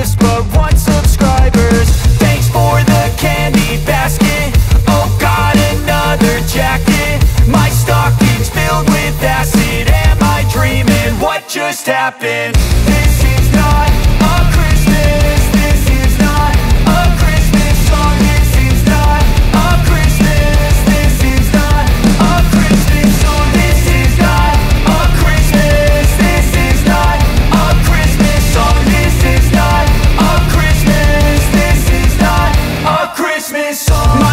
just but 1 subscribers. Thanks for the candy basket. Oh God, another jacket. My stocking's filled with acid. Am I dreaming? What just happened? This is not a Christmas. This is not a Christmas song. This is not a Christmas. This is not a Christmas song. This is not a Christmas. This is not a Christmas song. This is not a Christmas. This is not a Christmas song.